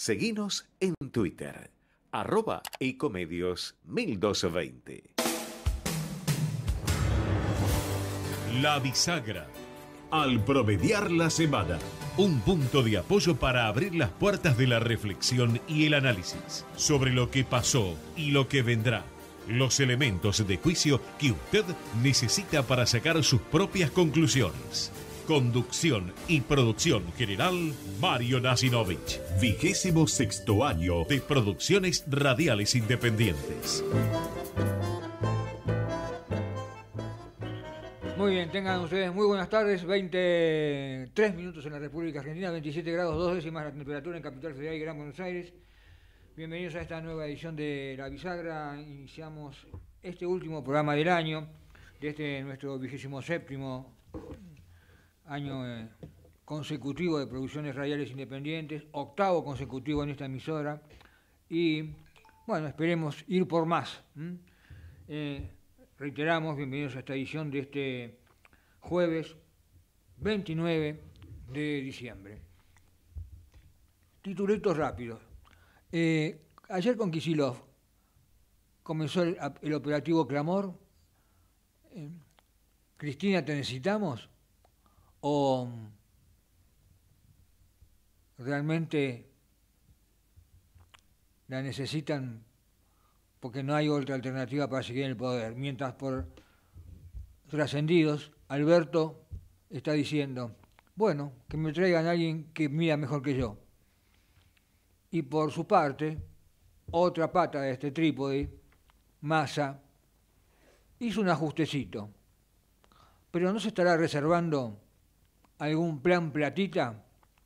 Seguinos en Twitter, @ecomedios1220. La bisagra. Al promediar la semana, un punto de apoyo para abrir las puertas de la reflexión y el análisis sobre lo que pasó y lo que vendrá. Los elementos de juicio que usted necesita para sacar sus propias conclusiones. Conducción y producción general, Mario Nasinovich. 26º año de Producciones Radiales Independientes. Muy bien, tengan ustedes muy buenas tardes. 23 minutos en la República Argentina, 27 grados 2 décimas la temperatura en Capital Federal y Gran Buenos Aires. Bienvenidos a esta nueva edición de La Bisagra. Iniciamos este último programa del año, de este nuestro 27º año consecutivo de Producciones Radiales Independientes, 8º consecutivo en esta emisora, y bueno, esperemos ir por más. Reiteramos, bienvenidos a esta edición de este jueves 29 de diciembre. Titulitos rápidos. Ayer con Kicillof comenzó el operativo Clamor. Cristina, ¿te necesitamos? ¿O realmente la necesitan porque no hay otra alternativa para seguir en el poder? Mientras por trascendidos, Alberto está diciendo, bueno, que me traigan a alguien que mira mejor que yo. Y por su parte, otra pata de este trípode, Massa, hizo un ajustecito. Pero ¿no se estará reservando algún plan platita?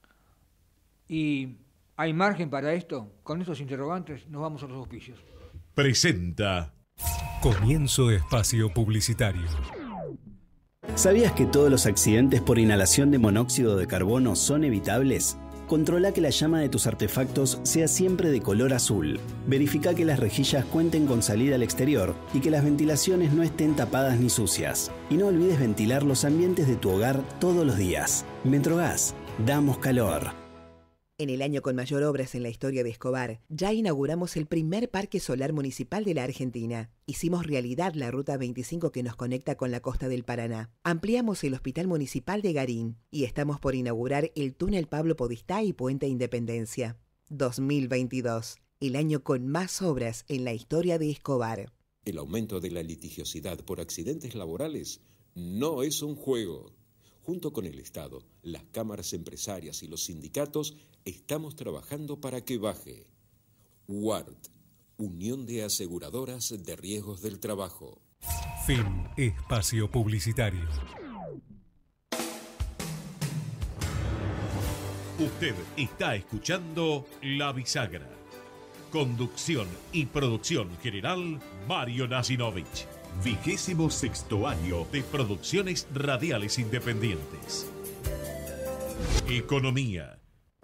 ¿Y hay margen para esto? Con estos interrogantes nos vamos a los auspicios. Presenta. Comienzo espacio publicitario. ¿Sabías que todos los accidentes por inhalación de monóxido de carbono son evitables? Controla que la llama de tus artefactos sea siempre de color azul. Verifica que las rejillas cuenten con salida al exterior y que las ventilaciones no estén tapadas ni sucias. Y no olvides ventilar los ambientes de tu hogar todos los días. Metrogas, damos calor. En el año con mayor obras en la historia de Escobar, ya inauguramos el primer parque solar municipal de la Argentina. Hicimos realidad la Ruta 25 que nos conecta con la costa del Paraná. Ampliamos el Hospital Municipal de Garín y estamos por inaugurar el túnel Pablo Podestá y Puente Independencia. 2022, el año con más obras en la historia de Escobar. El aumento de la litigiosidad por accidentes laborales no es un juego. Junto con el Estado, las cámaras empresarias y los sindicatos estamos trabajando para que baje. UART, Unión de Aseguradoras de Riesgos del Trabajo. Fin espacio publicitario. Usted está escuchando La Bisagra. Conducción y producción general, Mario Nasinovich. 26º año de Producciones Radiales Independientes. Economía.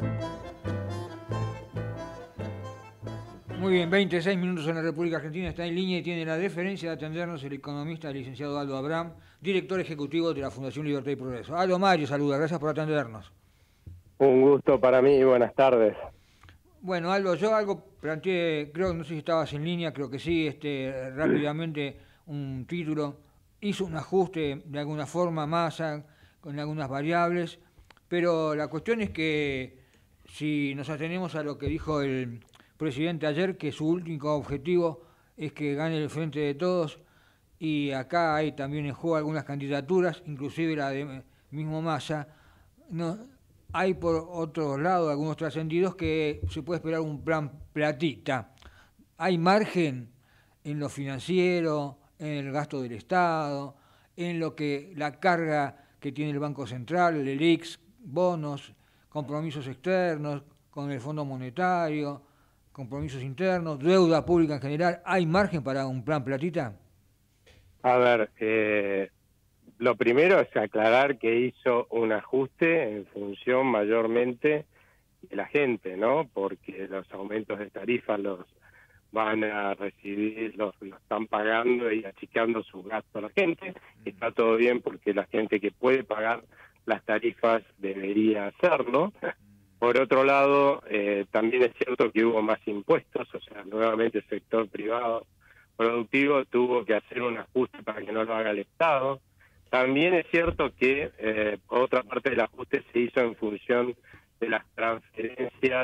Muy bien, 26 minutos en la República Argentina. Está en línea y tiene la deferencia de atendernos el economista el licenciado Aldo Abraham, director ejecutivo de la Fundación Libertad y Progreso. Aldo, Mario, saluda, gracias por atendernos. Un gusto para mí y buenas tardes. Bueno, Aldo, yo algo planteé, creo que no sé si estabas en línea, creo que sí, rápidamente un título, hizo un ajuste de alguna forma, Massa, con algunas variables, pero la cuestión es que si nos atenemos a lo que dijo el presidente ayer, que su único objetivo es que gane el Frente de Todos, y acá hay también en juego algunas candidaturas, inclusive la de mismo Massa, no, hay por otro lado algunos trascendidos que se puede esperar un plan platita. Hay margen en lo financiero, en el gasto del Estado, en lo que la carga que tiene el Banco Central, el ELIX, bonos, compromisos externos con el Fondo Monetario, compromisos internos, deuda pública en general. ¿Hay margen para un plan platita? A ver, lo primero es aclarar que hizo un ajuste en función mayormente de la gente, ¿no? Porque los aumentos de tarifas los van a recibir, los están pagando y achicando su gasto a la gente. Está todo bien porque la gente que puede pagar las tarifas debería hacerlo, Por otro lado, también es cierto que hubo más impuestos, o sea, nuevamente el sector privado productivo tuvo que hacer un ajuste para que no lo haga el Estado. También es cierto que otra parte del ajuste se hizo en función de las transferencias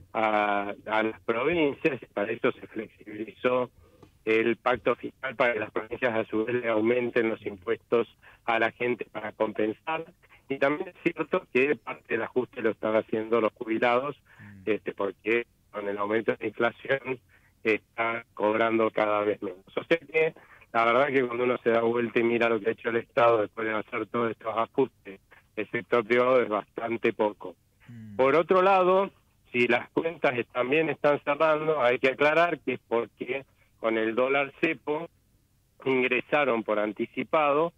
a las provincias, y para eso se flexibilizó el pacto fiscal para que las provincias a su vez le aumenten los impuestos a la gente para compensar. Y también es cierto que parte del ajuste lo están haciendo los jubilados, porque con el aumento de la inflación está cobrando cada vez menos. O sea que la verdad que cuando uno se da vuelta y mira lo que ha hecho el Estado después de hacer todos estos ajustes, el sector privado es bastante poco. Por otro lado, si las cuentas también están cerrando, hay que aclarar que es porque con el dólar cepo ingresaron por anticipado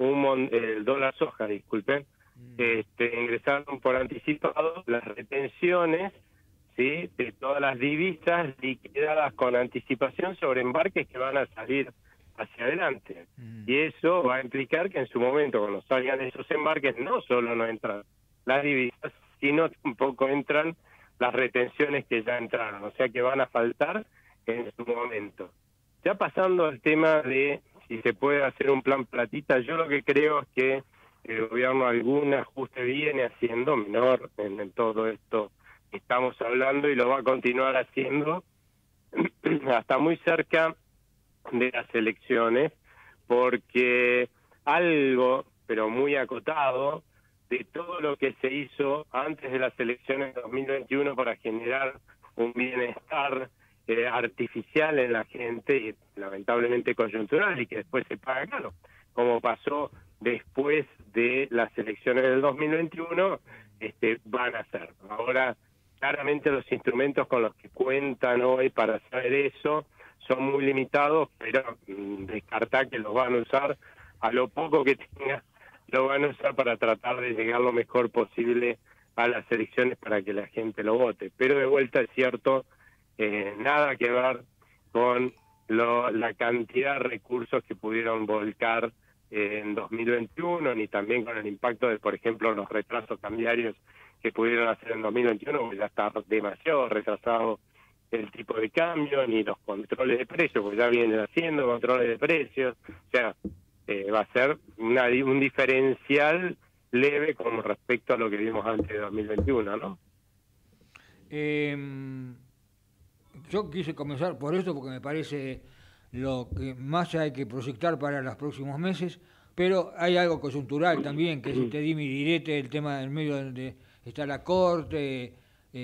el dólar soja, disculpen, ingresaron por anticipado las retenciones, ¿sí?, de todas las divisas liquidadas con anticipación sobre embarques que van a salir hacia adelante. Y eso va a implicar que en su momento, cuando salgan esos embarques, no solo no entran las divisas, sino tampoco entran las retenciones que ya entraron, o sea que van a faltar en su momento. Ya pasando al tema de si se puede hacer un plan platita, yo lo que creo es que el gobierno algún ajuste viene haciendo, menor en todo esto que estamos hablando, y lo va a continuar haciendo hasta muy cerca de las elecciones, porque algo, pero muy acotado, de todo lo que se hizo antes de las elecciones de 2021 para generar un bienestar artificial en la gente, y lamentablemente coyuntural, y que después se paga caro, como pasó después de las elecciones del 2021, van a ser. Ahora, claramente los instrumentos con los que cuentan hoy para hacer eso son muy limitados, pero descartar que los van a usar, a lo poco que tenga, lo van a usar para tratar de llegar lo mejor posible a las elecciones para que la gente lo vote. Pero de vuelta es cierto, nada que ver con la cantidad de recursos que pudieron volcar en 2021, ni también con el impacto de, por ejemplo, los retrasos cambiarios que pudieron hacer en 2021, porque ya está demasiado retrasado el tipo de cambio, ni los controles de precios, porque ya vienen haciendo controles de precios. O sea, va a ser un diferencial leve con respecto a lo que vimos antes de 2021, ¿no? Yo quise comenzar por esto porque me parece lo que más hay que proyectar para los próximos meses, pero hay algo coyuntural también, que es este dime y direte, el tema del medio donde está la Corte,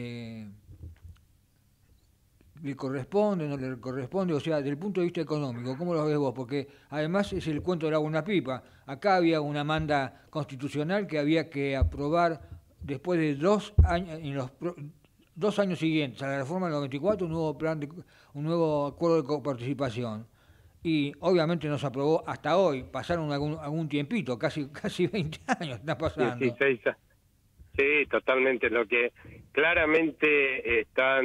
le corresponde, no le corresponde, o sea, desde el punto de vista económico, ¿cómo lo ves vos? Porque además es el cuento del agua en una pipa. Acá había una manda constitucional que había que aprobar después de 2 años, en los 2 años siguientes a la reforma del 94, un nuevo acuerdo de coparticipación. Y obviamente no se aprobó hasta hoy, pasaron algún tiempito, casi 20 años está pasando. 16. Sí, totalmente. Lo que claramente está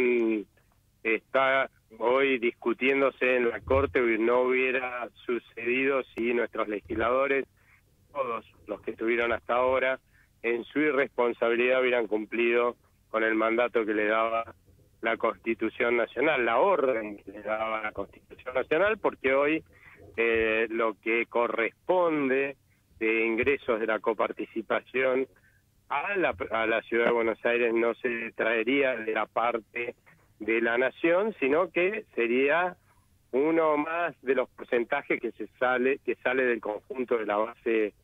hoy discutiéndose en la Corte no hubiera sucedido si nuestros legisladores, todos los que estuvieron hasta ahora, en su irresponsabilidad hubieran cumplido con el mandato que le daba la Constitución Nacional, la orden que le daba la Constitución Nacional, porque hoy lo que corresponde de ingresos de la coparticipación a la Ciudad de Buenos Aires no se traería de la parte de la Nación, sino que sería uno más de los porcentajes que sale del conjunto de la base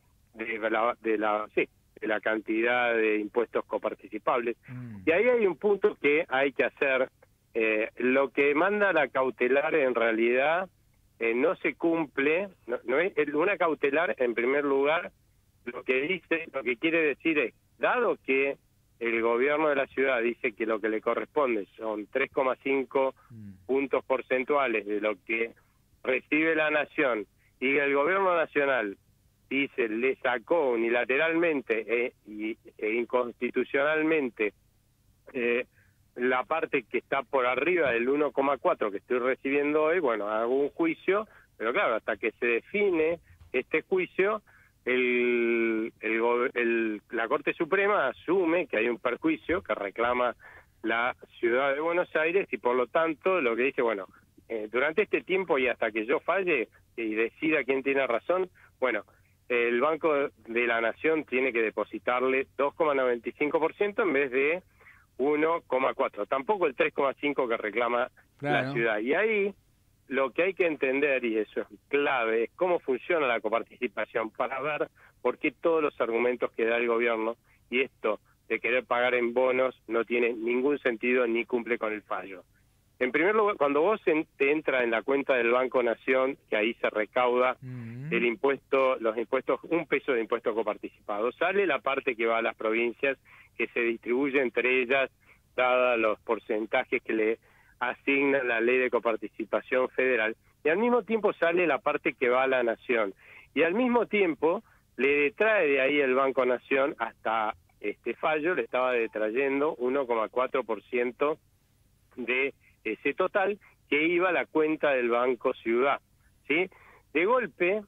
de la cantidad de impuestos coparticipables. Y ahí hay un punto que hay que hacer. Lo que manda la cautelar en realidad no se cumple. No es una cautelar, en primer lugar, lo que quiere decir es, dado que el gobierno de la ciudad dice que lo que le corresponde son 3,5 puntos porcentuales de lo que recibe la Nación, y el gobierno nacional dice, le sacó unilateralmente e inconstitucionalmente la parte que está por arriba del 1,4 que estoy recibiendo hoy, bueno, hago un juicio, pero claro, hasta que se define este juicio, la Corte Suprema asume que hay un perjuicio que reclama la Ciudad de Buenos Aires y por lo tanto lo que dice, bueno, durante este tiempo y hasta que yo falle y decida quién tiene razón, bueno, el Banco de la Nación tiene que depositarle 2,95% en vez de 1,4%, tampoco el 3,5% que reclama la ciudad. Y ahí lo que hay que entender, y eso es clave, es cómo funciona la coparticipación para ver por qué todos los argumentos que da el gobierno y esto de querer pagar en bonos no tiene ningún sentido ni cumple con el fallo. En primer lugar, cuando vos te entra en la cuenta del Banco Nación, que ahí se recauda el impuesto, los impuestos, $1 de impuesto coparticipado, sale la parte que va a las provincias, que se distribuye entre ellas, dada los porcentajes que le asigna la ley de coparticipación federal, y al mismo tiempo sale la parte que va a la Nación. Y al mismo tiempo le detrae de ahí el Banco Nación, hasta este fallo, le estaba detrayendo 1,4% de ese total que iba a la cuenta del Banco Ciudad, ¿sí? De golpe,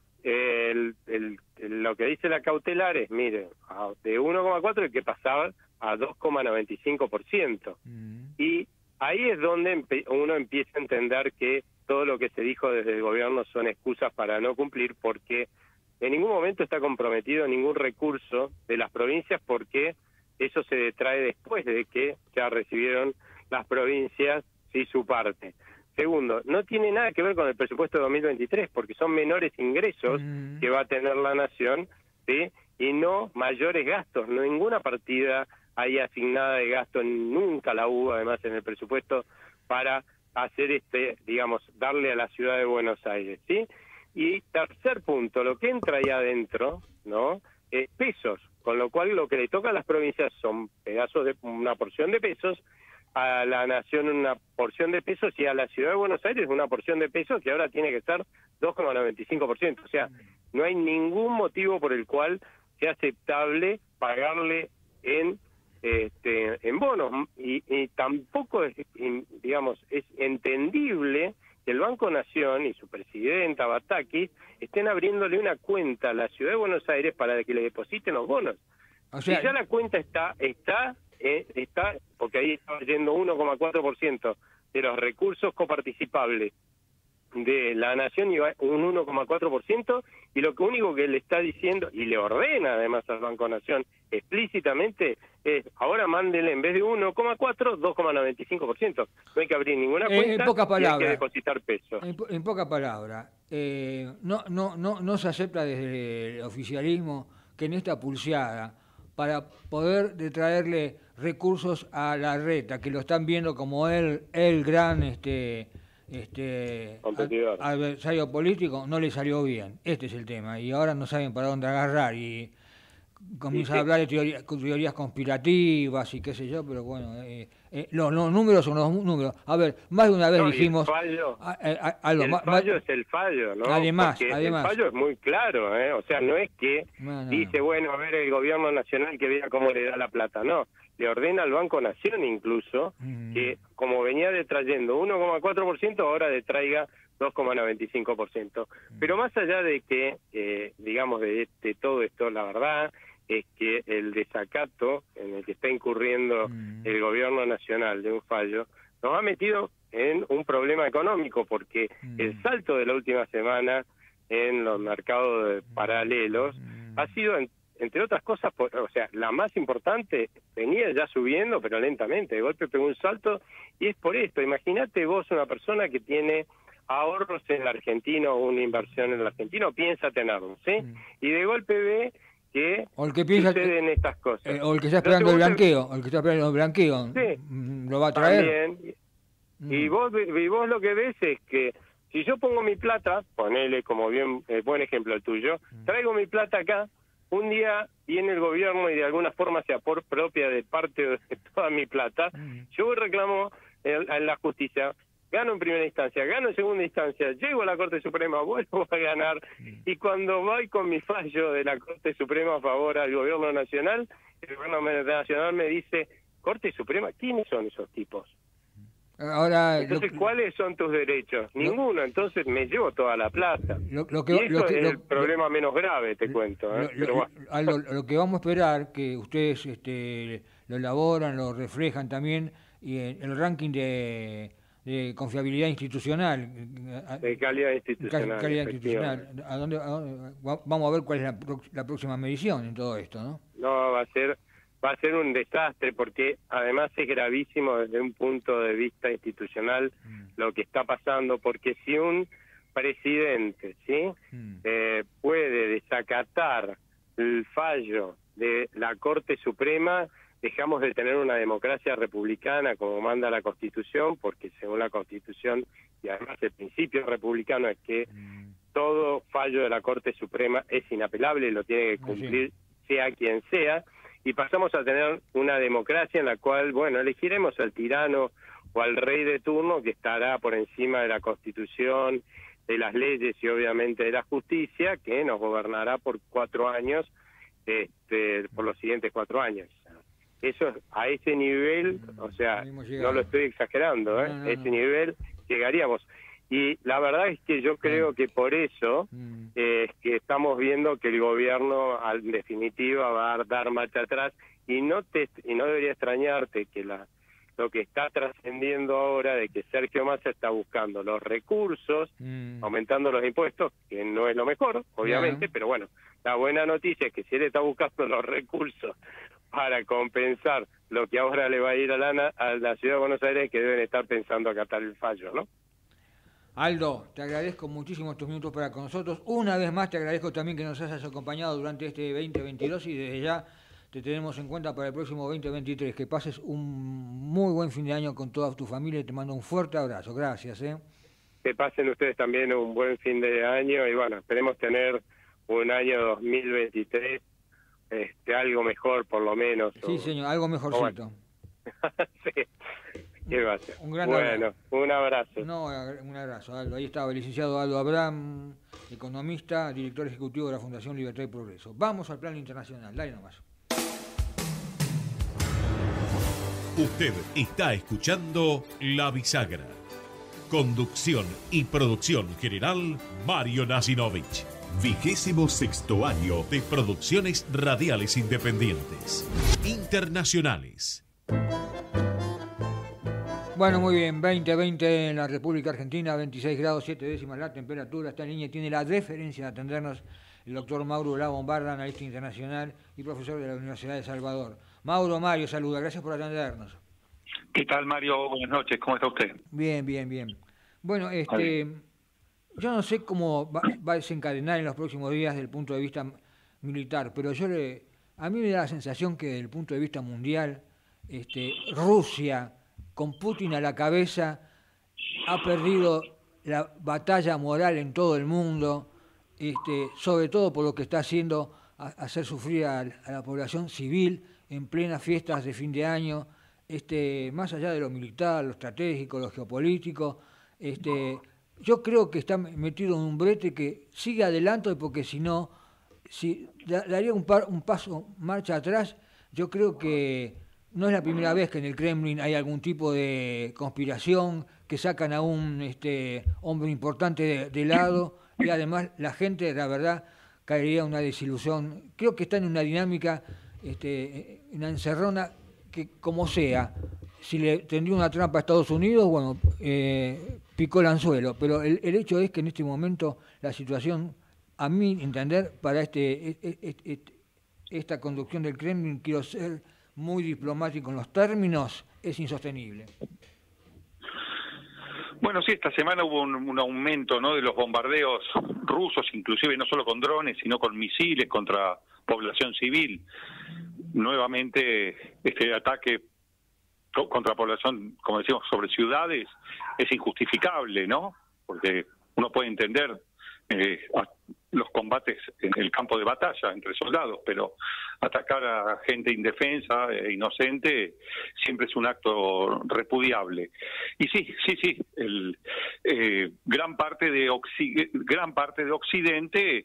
lo que dice la cautelar es, mire, de 1,4 que pasaba a 2,95%. Y ahí es donde uno empieza a entender que todo lo que se dijo desde el gobierno son excusas para no cumplir, porque en ningún momento está comprometido ningún recurso de las provincias, porque eso se detrae después de que ya recibieron las provincias sí su parte. Segundo, no tiene nada que ver con el presupuesto de 2023, porque son menores ingresos que va a tener la Nación, ¿sí? Y no mayores gastos. No, ninguna partida hay asignada de gasto, nunca la hubo además en el presupuesto para hacer digamos, darle a la Ciudad de Buenos Aires, ¿sí? Y tercer punto, lo que entra ahí adentro, ¿no? Es pesos, con lo cual lo que le toca a las provincias son pedazos de una porción de pesos, a la Nación una porción de pesos y a la Ciudad de Buenos Aires una porción de pesos que ahora tiene que ser 2,95%. O sea, no hay ningún motivo por el cual sea aceptable pagarle en bonos y tampoco es, digamos, es entendible que el Banco Nación y su presidenta Batakis estén abriéndole una cuenta a la Ciudad de Buenos Aires para que le depositen los bonos. O sea, y ya la cuenta está porque ahí está yendo 1,4% de los recursos coparticipables de la Nación y va un 1,4%, y lo único que le está diciendo, y le ordena además al Banco Nación explícitamente, es ahora mándele en vez de 1,4, 2,95%. No hay que abrir ninguna cuenta, en pocas palabras, hay que depositar pesos. En pocas palabras, no se acepta desde el oficialismo que en esta pulseada, para poder traerle recursos a la reta, que lo están viendo como el gran adversario político, no le salió bien. Este es el tema, y ahora no saben para dónde agarrar, y comienzan a hablar de teorías conspirativas y qué sé yo, pero bueno, los números son los números. A ver, más de una vez dijimos... El fallo es el fallo, ¿no? Además, el fallo es muy claro, ¿eh? O sea, no es que dice, bueno, a ver el gobierno nacional que vea cómo le da la plata, no. Le ordena al Banco Nación incluso que, como venía detrayendo 1,4%, ahora detraiga 2,95%. Pero más allá de que, digamos, de todo esto, la verdad es que el desacato en el que está incurriendo el gobierno nacional de un fallo nos ha metido en un problema económico, porque el salto de la última semana en los mercados paralelos ha sido, entre otras cosas, o sea, la más importante, venía ya subiendo, pero lentamente, de golpe pegó un salto, y es por esto. Imagínate vos una persona que tiene ahorros en el argentino o una inversión en el argentino, piensa tenerlo, ¿sí? Y de golpe ve que suceden estas cosas. O el que está esperando el blanqueo, sí, lo va a traer. También. Y vos lo que ves es que si yo pongo mi plata, ponele como buen ejemplo el tuyo, traigo mi plata acá, un día viene el gobierno y de alguna forma se apropia de parte de toda mi plata, yo reclamo en la justicia, gano en primera instancia, gano en segunda instancia, llego a la Corte Suprema, vuelvo a ganar, y cuando voy con mi fallo de la Corte Suprema a favor al gobierno nacional, el gobierno nacional me dice, Corte Suprema, ¿quiénes son esos tipos? Ahora, entonces, ¿cuáles son tus derechos? Ninguno, entonces me llevo toda la plata. Y eso es el problema menos grave, te cuento. Aldo, lo que vamos a esperar, que ustedes lo elaboran, lo reflejan también, y el ranking de confiabilidad institucional. De calidad institucional. Calidad institucional. Vamos a ver cuál es la próxima medición en todo esto, ¿no? No, va a ser un desastre, porque además es gravísimo desde un punto de vista institucional lo que está pasando, porque si un presidente puede desacatar el fallo de la Corte Suprema, dejamos de tener una democracia republicana como manda la Constitución, porque según la Constitución, y además el principio republicano es que todo fallo de la Corte Suprema es inapelable y lo tiene que cumplir sea quien sea, y pasamos a tener una democracia en la cual, bueno, elegiremos al tirano o al rey de turno que estará por encima de la Constitución, de las leyes y obviamente de la justicia, que nos gobernará por 4 años, por los siguientes 4 años. Eso, a ese nivel, o sea, no lo estoy exagerando, a ese nivel llegaríamos. Y la verdad es que yo creo que por eso es que estamos viendo que el gobierno, en definitiva, va a dar marcha atrás, y no debería extrañarte que lo que está trascendiendo ahora de que Sergio Massa está buscando los recursos, aumentando los impuestos, que no es lo mejor, obviamente, pero bueno, la buena noticia es que si él está buscando los recursos para compensar lo que ahora le va a ir a la Ciudad de Buenos Aires, que deben estar pensando acatar el fallo, ¿no? Aldo, te agradezco muchísimo estos minutos para con nosotros. Una vez más te agradezco también que nos hayas acompañado durante este 2022 y desde ya te tenemos en cuenta para el próximo 2023. Que pases un muy buen fin de año con toda tu familia y te mando un fuerte abrazo. Gracias. Que pasen ustedes también un buen fin de año y bueno, esperemos tener un año 2023 algo mejor por lo menos. Sí, señor, algo mejorcito. Sí. ¿Qué va a ser? Un gran abrazo. Un abrazo. No, un abrazo, Aldo. Ahí estaba el licenciado Aldo Abraham, economista, director ejecutivo de la Fundación Libertad y Progreso. Vamos al plano internacional. Dale nomás. Usted está escuchando La Bisagra. Conducción y producción general, Mario Nasinovich. 26º año de producciones radiales independientes. Internacionales. Bueno, muy bien, 2020 en la República Argentina, 26 grados 7 décimas la temperatura. Está en línea, tiene la deferencia de atendernos el doctor Mauro La Bombarda, analista internacional y profesor de la Universidad de Salvador. Mario, saluda, gracias por atendernos. ¿Qué tal, Mario? Buenas noches, ¿cómo está usted? Bien. Bueno, yo no sé cómo va a desencadenar en los próximos días desde el punto de vista militar, pero a mí me da la sensación que desde el punto de vista mundial, Rusia, con Putin a la cabeza, ha perdido la batalla moral en todo el mundo, sobre todo por lo que está haciendo hacer sufrir a la población civil en plenas fiestas de fin de año, más allá de lo militar, lo estratégico, lo geopolítico. Yo creo que está metido en un brete que sigue adelante, porque si no, daría un paso marcha atrás. Yo creo que no es la primera vez que en el Kremlin hay algún tipo de conspiración, que sacan a un hombre importante de lado, y además la gente, la verdad, caería en una desilusión. Creo que está en una dinámica, una encerrona, que como sea, si le tendría una trampa a Estados Unidos, bueno, picó el anzuelo, pero el hecho es que en este momento la situación, a mi entender, para esta conducción del Kremlin, quiero ser muy diplomático en los términos, es insostenible. Bueno, sí, esta semana hubo un aumento, ¿no?, de los bombardeos rusos, inclusive no solo con drones, sino con misiles contra población civil. Nuevamente, este ataque contra población, como decimos, sobre ciudades, es injustificable, ¿no? Porque uno puede entender los combates en el campo de batalla entre soldados, pero atacar a gente indefensa e inocente siempre es un acto repudiable. Y sí, gran parte de Occidente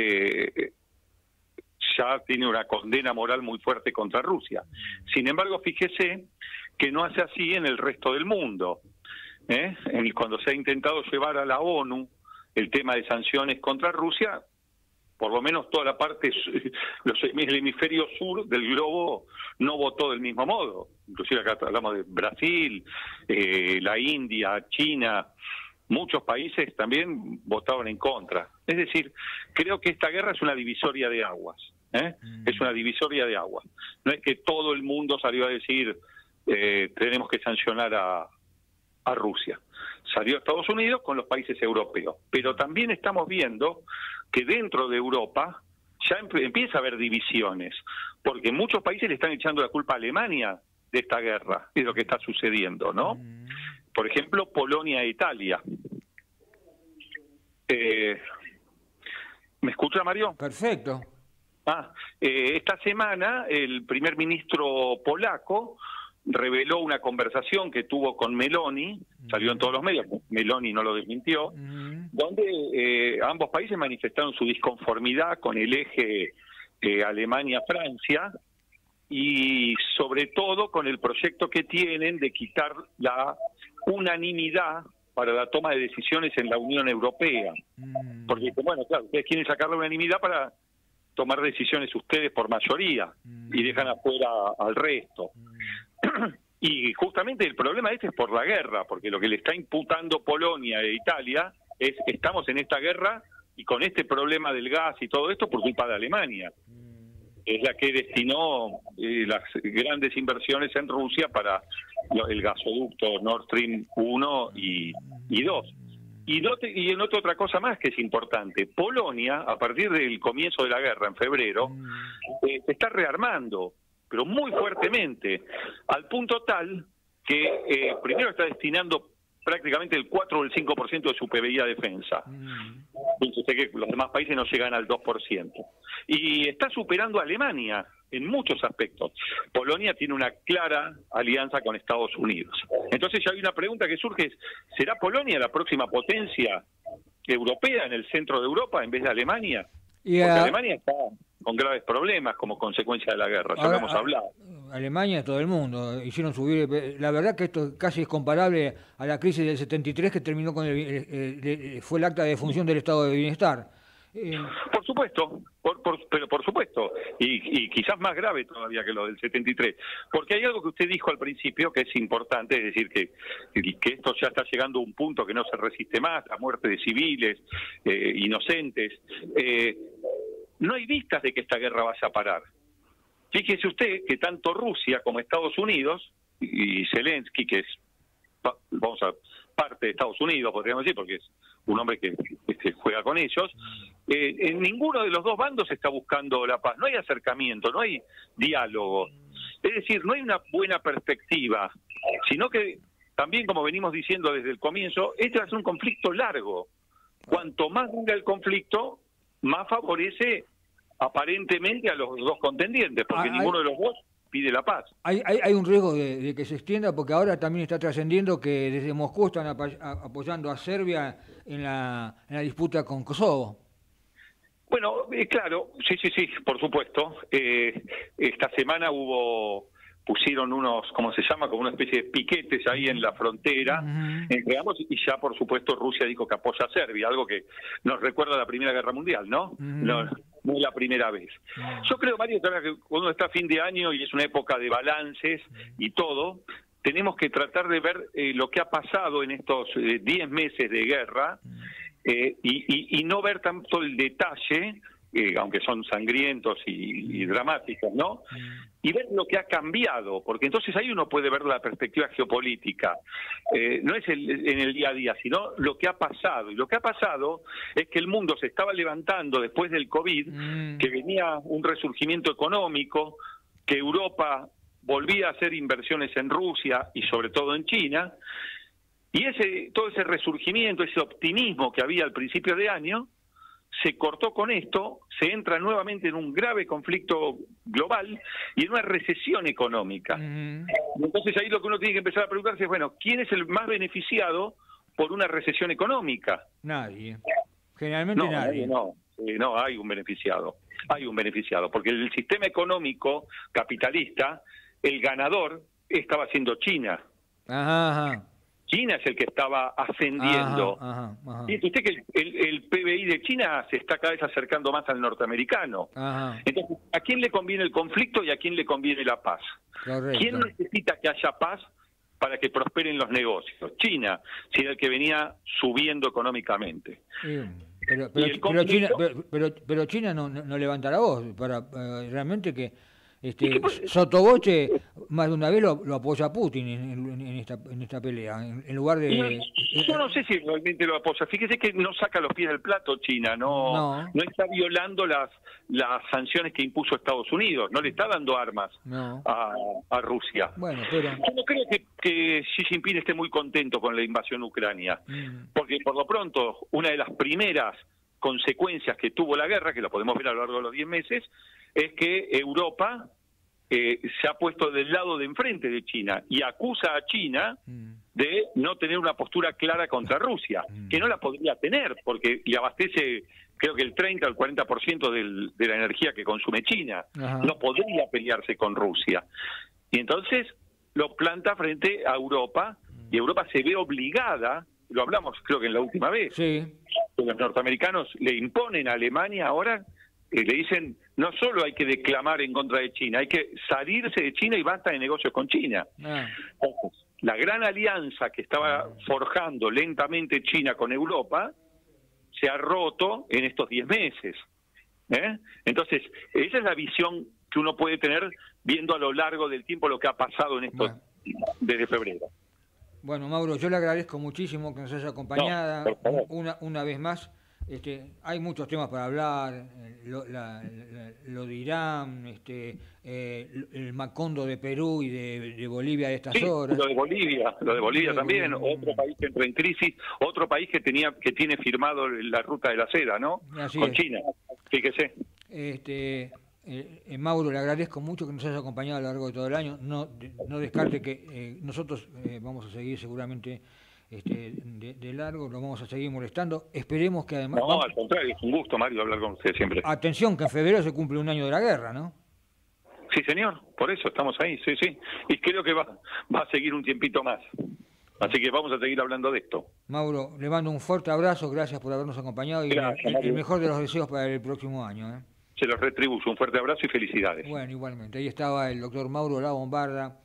ya tiene una condena moral muy fuerte contra Rusia. Sin embargo, fíjese que no hace así en el resto del mundo. Cuando se ha intentado llevar a la ONU el tema de sanciones contra Rusia, por lo menos toda la parte, el hemisferio sur del globo no votó del mismo modo. Inclusive acá hablamos de Brasil, la India, China, muchos países también votaron en contra. Es decir, creo que esta guerra es una divisoria de aguas. Es una divisoria de aguas. No es que todo el mundo salió a decir tenemos que sancionar a Rusia. Salió Estados Unidos con los países europeos. Pero también estamos viendo que dentro de Europa ya empieza a haber divisiones, porque muchos países le están echando la culpa a Alemania de esta guerra, de lo que está sucediendo, ¿no? Por ejemplo, Polonia e Italia. ¿Me escucha, Mario? Perfecto. Esta semana el primer ministro polaco reveló una conversación que tuvo con Meloni, salió en todos los medios, Meloni no lo desmintió, donde ambos países manifestaron su disconformidad con el eje Alemania-Francia y sobre todo con el proyecto que tienen de quitar la unanimidad para la toma de decisiones en la Unión Europea. Porque, bueno, claro, ustedes quieren sacar la unanimidad para tomar decisiones ustedes por mayoría y dejan afuera al resto. Y justamente el problema es por la guerra, porque lo que le está imputando Polonia e Italia es estamos en esta guerra y con este problema del gas y todo esto por culpa de Alemania. Es la que destinó las grandes inversiones en Rusia para el gasoducto Nord Stream 1 y 2. Y noto otra cosa más que es importante. Polonia, a partir del comienzo de la guerra, en febrero, se está rearmando, pero muy fuertemente, al punto tal que primero está destinando prácticamente el 4 o el 5% de su PBI a defensa. Entonces, que los demás países no llegan al 2%. Y está superando a Alemania en muchos aspectos. Polonia tiene una clara alianza con Estados Unidos. Entonces ya hay una pregunta que surge, ¿será Polonia la próxima potencia europea en el centro de Europa en vez de Alemania? Porque Alemania está con graves problemas como consecuencia de la guerra, ya lo hemos hablado. Alemania, todo el mundo, hicieron subir, la verdad que esto casi es comparable a la crisis del 73 que terminó con fue el acta de defunción del Estado de Bienestar. Por supuesto, pero por supuesto, y quizás más grave todavía que lo del 73, porque hay algo que usted dijo al principio que es importante, es decir, que esto ya está llegando a un punto que no se resiste más, la muerte de civiles, inocentes. No hay vistas de que esta guerra vaya a parar. Fíjese usted que tanto Rusia como Estados Unidos, y Zelensky, que es parte de Estados Unidos, podríamos decir, porque es un hombre que juega con ellos, en ninguno de los dos bandos está buscando la paz. No hay acercamiento, no hay diálogo. Es decir, no hay una buena perspectiva, sino que también, como venimos diciendo desde el comienzo, este va a ser un conflicto largo. Cuanto más dura el conflicto, más favorece aparentemente a los dos contendientes, porque ninguno de los dos pide la paz. Hay un riesgo de que se extienda, porque ahora también está trascendiendo que desde Moscú están apoyando a Serbia en la disputa con Kosovo. Bueno, claro, sí, por supuesto. Esta semana pusieron unos, ¿cómo se llama? Como una especie de piquetes ahí en la frontera entre ambos, y ya por supuesto Rusia dijo que apoya a Serbia, algo que nos recuerda a la Primera Guerra Mundial, ¿no? No es la primera vez. Yo creo, Mario, que cuando está a fin de año y es una época de balances y todo, tenemos que tratar de ver lo que ha pasado en estos 10 meses de guerra y no ver tanto el detalle, aunque son sangrientos y dramáticos, ¿no? Y ver lo que ha cambiado, porque entonces ahí uno puede ver la perspectiva geopolítica. No es en el día a día, sino lo que ha pasado. Y lo que ha pasado es que el mundo se estaba levantando después del COVID, que venía un resurgimiento económico, que Europa volvía a hacer inversiones en Rusia y sobre todo en China, y todo ese resurgimiento, ese optimismo que había al principio de año, se cortó con esto, se entra nuevamente en un grave conflicto global y en una recesión económica. Entonces ahí lo que uno tiene que empezar a preguntarse es, bueno, ¿quién es el más beneficiado por una recesión económica? Nadie. Generalmente nadie. No, hay un beneficiado. Hay un beneficiado, porque el sistema económico capitalista, el ganador estaba siendo China. China es el que estaba ascendiendo. Ajá. Fíjate usted que el PBI de China se está cada vez acercando más al norteamericano. Ajá. Entonces, ¿a quién le conviene el conflicto y a quién le conviene la paz? Correcto. ¿Quién necesita que haya paz para que prosperen los negocios? China, si era el que venía subiendo económicamente. Pero China no levanta la voz para realmente que sotoboche más de una vez lo apoya a Putin en esta pelea, en lugar de... Yo no sé si realmente lo apoya. Fíjese que no saca los pies del plato China, no está violando las sanciones que impuso Estados Unidos, no le está dando armas a Rusia. Bueno, pero... Yo no creo que Xi Jinping esté muy contento con la invasión ucrania, porque por lo pronto una de las primeras consecuencias que tuvo la guerra, que lo podemos ver a lo largo de los 10 meses, es que Europa se ha puesto del lado de enfrente de China y acusa a China de no tener una postura clara contra Rusia, que no la podría tener, porque le abastece creo que el 30 o el 40% de la energía que consume China. Ajá. No podría pelearse con Rusia. Y entonces lo planta frente a Europa, y Europa se ve obligada, lo hablamos creo que en la última vez, sí, los norteamericanos le imponen a Alemania ahora, le dicen, no solo hay que declamar en contra de China, hay que salirse de China y basta de negocios con China. Entonces, la gran alianza que estaba forjando lentamente China con Europa se ha roto en estos 10 meses. Entonces, esa es la visión que uno puede tener viendo a lo largo del tiempo lo que ha pasado en esto desde febrero. Bueno, Mauro, yo le agradezco muchísimo que nos haya acompañado una vez más. Hay muchos temas para hablar, lo de Irán, el Macondo de Perú y de Bolivia de estas horas. Lo de Bolivia también, otro país que entra en crisis, otro país que tiene firmado la ruta de la seda, ¿no? Así con es. China, fíjese. Mauro, le agradezco mucho que nos haya acompañado a lo largo de todo el año. No descarte que nosotros vamos a seguir seguramente de largo, lo vamos a seguir molestando. Esperemos que además... No, al contrario, es un gusto, Mario, hablar con usted siempre. Atención, que en febrero se cumple un año de la guerra, ¿no? Sí, señor, por eso estamos ahí, sí. Y creo que va a seguir un tiempito más. Así que vamos a seguir hablando de esto. Mauro, le mando un fuerte abrazo, gracias por habernos acompañado y el mejor de los deseos para el próximo año. Se los retribuyo, un fuerte abrazo y felicidades. Bueno, igualmente. Ahí estaba el doctor Mauro La Bombarda,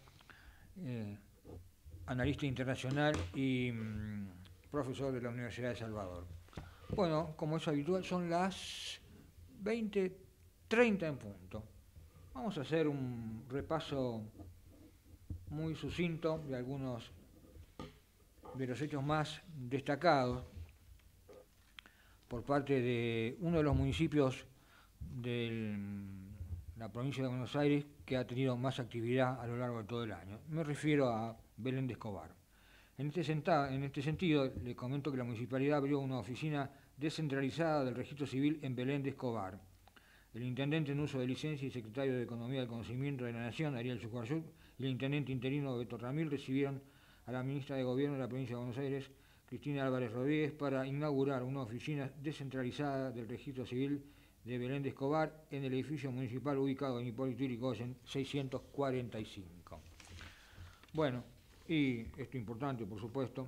analista internacional y profesor de la Universidad de Salvador. Bueno, como es habitual, son las 20:30 en punto. Vamos a hacer un repaso muy sucinto de algunos de los hechos más destacados por parte de uno de los municipios de la provincia de Buenos Aires que ha tenido más actividad a lo largo de todo el año. Me refiero a Belén de Escobar. En este sentido, le comento que la municipalidad abrió una oficina descentralizada del registro civil en Belén de Escobar. El intendente en uso de licencia y secretario de Economía del Conocimiento de la Nación, Ariel Sucarsuk, y el intendente interino Beto Ramil recibieron a la ministra de Gobierno de la provincia de Buenos Aires, Cristina Álvarez Rodríguez, para inaugurar una oficina descentralizada del registro civil de Belén de Escobar en el edificio municipal ubicado en Hipólito Yrigoyen 645. Bueno, y esto importante, por supuesto,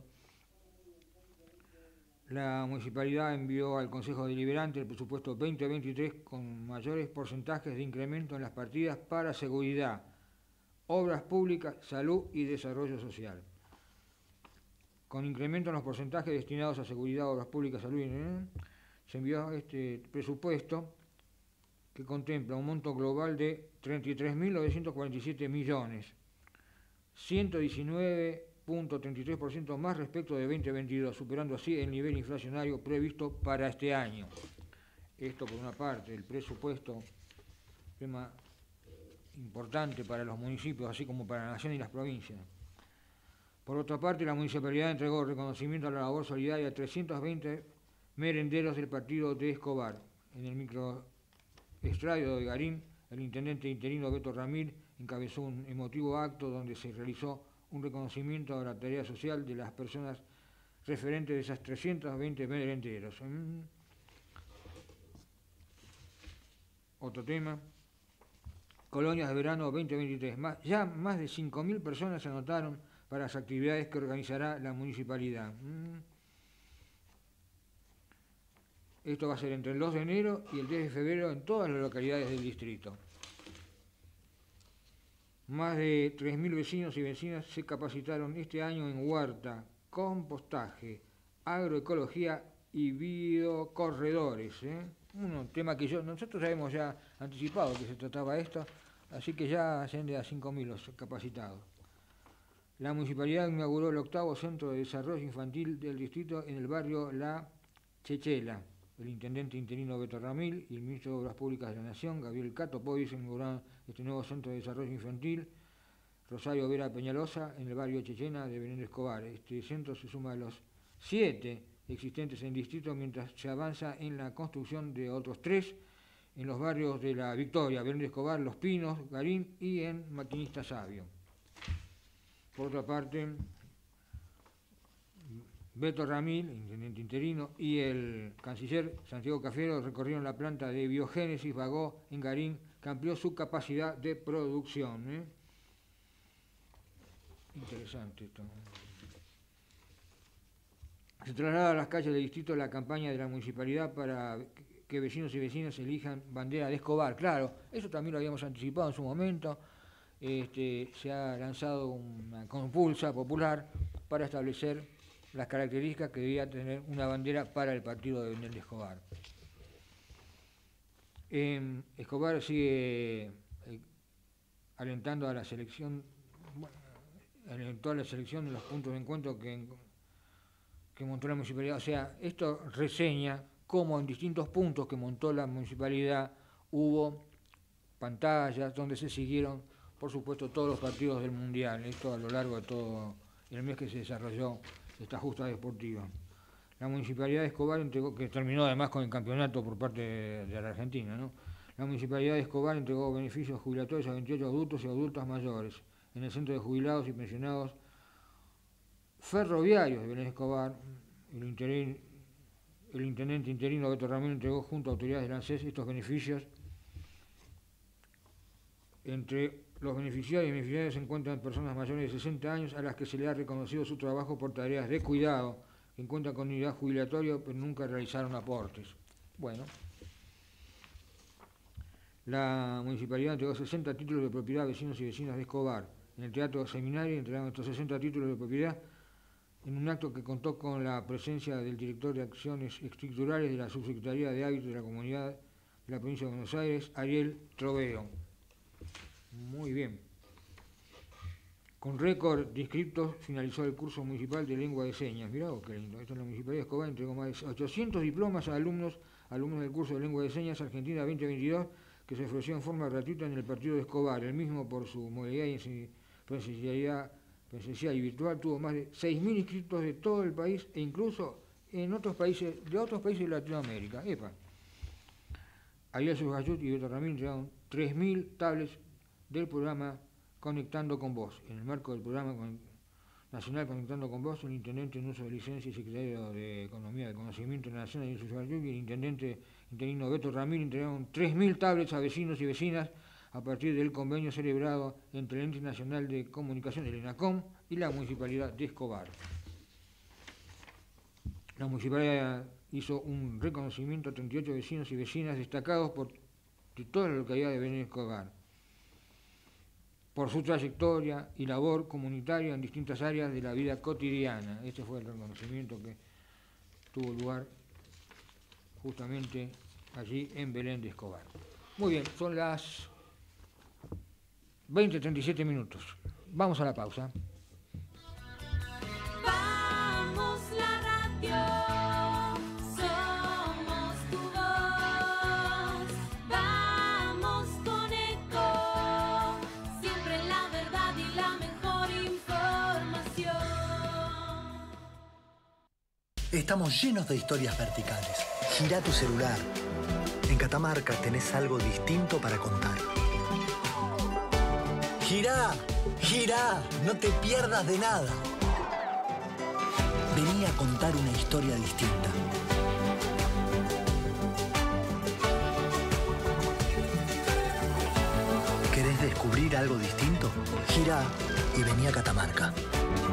la municipalidad envió al Consejo Deliberante el presupuesto 2023 con mayores porcentajes de incremento en las partidas para seguridad, obras públicas, salud y desarrollo social. Con incremento en los porcentajes destinados a seguridad, obras públicas, salud y se envió este presupuesto que contempla un monto global de 33.947 millones, 119.33% más respecto de 2022, superando así el nivel inflacionario previsto para este año. Esto por una parte, el presupuesto, tema importante para los municipios, así como para la nación y las provincias. Por otra parte, la municipalidad entregó reconocimiento a la labor solidaria a 320 merenderos del partido de Escobar. En el microestadio de Garín, el intendente interino Beto Ramil encabezó un emotivo acto donde se realizó un reconocimiento a la tarea social de las personas referentes de esas 320 merenderos. Otro tema, colonias de verano 2023. Ya más de 5.000 personas se anotaron para las actividades que organizará la municipalidad. Esto va a ser entre el 2 de enero y el 10 de febrero en todas las localidades del distrito. Más de 3.000 vecinos y vecinas se capacitaron este año en huerta, compostaje, agroecología y biocorredores. Un tema que nosotros habíamos ya anticipado que se trataba esto, así que ya asciende a 5.000 los capacitados. La municipalidad inauguró el 8º Centro de Desarrollo Infantil del distrito en el barrio La Chechela. El intendente interino Beto Ramil y el ministro de Obras Públicas de la Nación, Gabriel Cato Povis, inauguraron este nuevo Centro de Desarrollo Infantil, Rosario Vera Peñalosa, en el barrio Chechena de Belén de Escobar. Este centro se suma a los 7 existentes en el distrito, mientras se avanza en la construcción de otros 3 en los barrios de La Victoria, Belén de Escobar, Los Pinos, Garín y en Maquinista Sabio. Por otra parte, Beto Ramil, intendente interino, y el canciller Santiago Cafiero recorrieron la planta de biogénesis Bagó en Garín, que amplió su capacidad de producción. Interesante esto. Se traslada a las calles del distrito la campaña de la municipalidad para que vecinos y vecinas elijan bandera de Escobar. Claro, eso también lo habíamos anticipado en su momento. Se ha lanzado una compulsa popular para establecer las características que debía tener una bandera para el partido de Belén de Escobar. Escobar sigue alentando a la selección, alentó a la selección de los puntos de encuentro que montó la municipalidad. O sea, esto reseña cómo en distintos puntos que montó la municipalidad hubo pantallas donde se siguieron, por supuesto, todos los partidos del Mundial. Esto a lo largo de todo el mes que se desarrolló esta justa deportiva. La municipalidad de Escobar entregó, que terminó además con el campeonato por parte de la Argentina, ¿no? La municipalidad de Escobar entregó beneficios jubilatorios a 28 adultos y adultas mayores en el Centro de Jubilados y Pensionados Ferroviarios de Belén de Escobar. El intendente interino Beto Ramírez entregó junto a autoridades del ANSES estos beneficios. Entre los beneficiarios y beneficiarias se encuentran personas mayores de 60 años a las que se le ha reconocido su trabajo por tareas de cuidado, que cuentan con unidad jubilatoria pero nunca realizaron aportes. Bueno, la municipalidad entregó 60 títulos de propiedad a vecinos y vecinas de Escobar. En el Teatro Seminario entregaron estos 60 títulos de propiedad en un acto que contó con la presencia del director de Acciones Estructurales de la Subsecretaría de Hábitos de la Comunidad de la Provincia de Buenos Aires, Ariel Troveo. Muy bien. Con récord de inscriptos finalizó el curso municipal de lengua de señas. Mirá qué lindo. Esto en la Municipalidad de Escobar entregó más de 800 diplomas a alumnos del curso de lengua de señas Argentina 2022 que se ofreció en forma gratuita en el partido de Escobar. El mismo, por su modalidad y presencial y virtual, tuvo más de 6.000 inscriptos de todo el país e incluso en otros países de Latinoamérica. Ariel Sugayut y Beto Ramírez entregaron 3.000 tablets del programa Conectando con Vos. En el marco del programa nacional Conectando con Vos, el intendente en uso de licencia y secretario de Economía de Conocimiento de la Nación, Ariel Sugayut, y el intendente interino Beto Ramírez entregaron 3.000 tablets a vecinos y vecinas a partir del convenio celebrado entre el Ente Nacional de Comunicación, el ENACOM, y la Municipalidad de Escobar. La Municipalidad hizo un reconocimiento a 38 vecinos y vecinas destacados de toda la localidad de Belén de Escobar, por su trayectoria y labor comunitaria en distintas áreas de la vida cotidiana. Este fue el reconocimiento que tuvo lugar justamente allí en Belén de Escobar. Muy bien, son las 20:37 minutos. Vamos a la pausa. Vamos la radio, somos tu voz. Vamos con Eco, siempre la verdad y la mejor información. Estamos llenos de historias verticales. Girá tu celular. En Catamarca tenés algo distinto para contar. Girá, girá, no te pierdas de nada. Vení a contar una historia distinta. ¿Querés descubrir algo distinto? Girá y vení a Catamarca.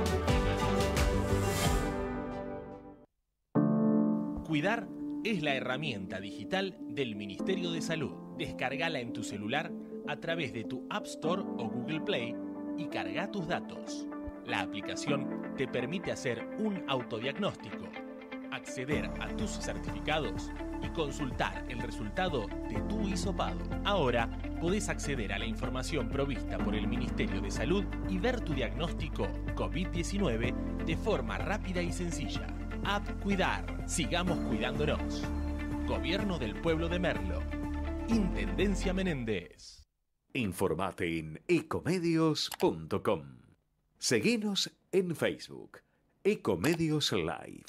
AppCuidar es la herramienta digital del Ministerio de Salud. Descargala en tu celular a través de tu App Store o Google Play y carga tus datos. La aplicación te permite hacer un autodiagnóstico, acceder a tus certificados y consultar el resultado de tu hisopado. Ahora podés acceder a la información provista por el Ministerio de Salud y ver tu diagnóstico COVID-19 de forma rápida y sencilla. AppCuidar. Sigamos cuidándonos. Gobierno del Pueblo de Merlo. Intendencia Menéndez. Informate en ecomedios.com. Seguinos en Facebook. Ecomedios Live.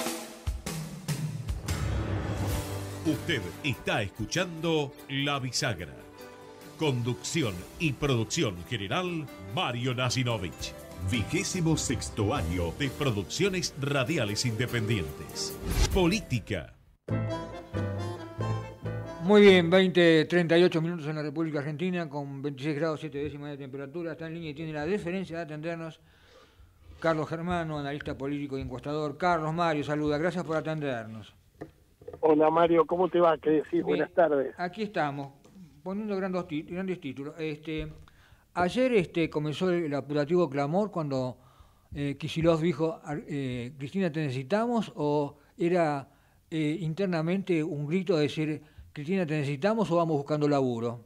Usted está escuchando La Bisagra. Conducción y producción general, Mario Nasinovich. 26º año de Producciones Radiales Independientes. Política. Muy bien, 38 minutos en la República Argentina, con 26 grados 7 décimas de temperatura. Está en línea y tiene la deferencia de atendernos Carlos Germano, analista político y encuestador. Carlos, Mario, saluda. Gracias por atendernos. Hola Mario, ¿cómo te va? ¿Qué decís? Bien, Buenas tardes. Aquí estamos, poniendo grandes títulos. Ayer comenzó el apurativo clamor cuando Kicillof dijo, Cristina, ¿te necesitamos? ¿O era internamente un grito de decir, Cristina, ¿te necesitamos o vamos buscando laburo?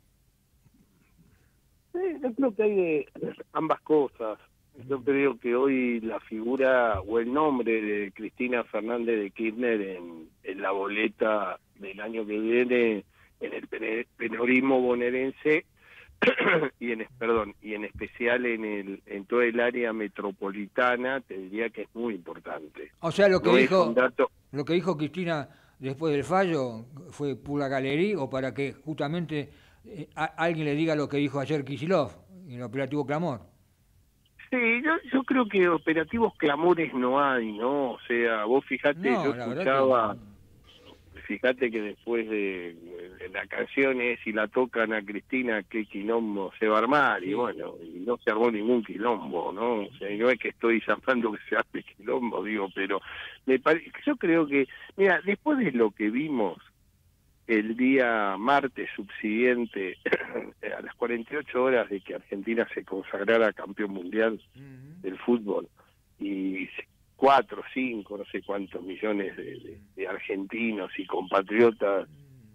Yo creo que hay de ambas cosas. Yo creo que hoy la figura o el nombre de Cristina Fernández de Kirchner en la boleta del año que viene en el peronismo bonaerense y en especial en todo el área metropolitana, te diría que es muy importante. O sea, lo que No dijo Cristina después del fallo fue pura galería, o para que justamente alguien le diga lo que dijo ayer Kicillof en el operativo clamor. Sí, yo creo que operativos clamores no hay, ¿no? O sea, vos fijate, yo escuchaba, fíjate que después de la canción es si la tocan a Cristina, qué quilombo se va a armar, y bueno, y no se armó ningún quilombo, ¿no? O sea, no es que estoy llamando que se arme quilombo, digo, pero yo creo que, mira, después de lo que vimos el día martes subsiguiente a las 48 horas de que Argentina se consagrara campeón mundial del fútbol y 4, 5, no sé cuántos millones de argentinos y compatriotas